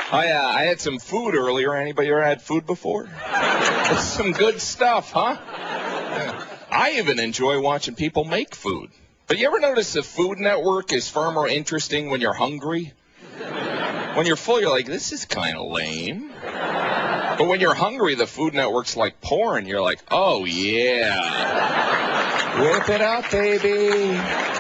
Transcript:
I had some food earlier. Anybody ever had food before? It's some good stuff, huh? Yeah. I even enjoy watching people make food. But you ever notice the Food Network is far more interesting when you're hungry? When you're full, you're like, this is kind of lame. But when you're hungry, the Food Network's like porn. You're like, oh, yeah. Whip it up, baby.